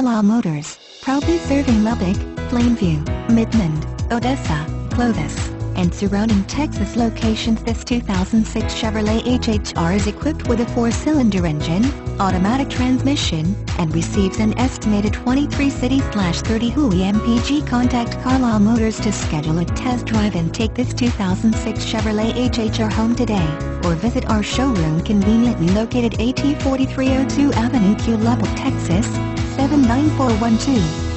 Carlisle Motors, proudly serving Lubbock, Plainview, Midland, Odessa, Clovis, and surrounding Texas locations. This 2006 Chevrolet HHR is equipped with a 4-cylinder engine, automatic transmission, and receives an estimated 23 city/30 Hui mpg. Contact Carlisle Motors to schedule a test drive and take this 2006 Chevrolet HHR home today, or visit our showroom conveniently located at 4302 Avenue Q, Lubbock, Texas, 79412.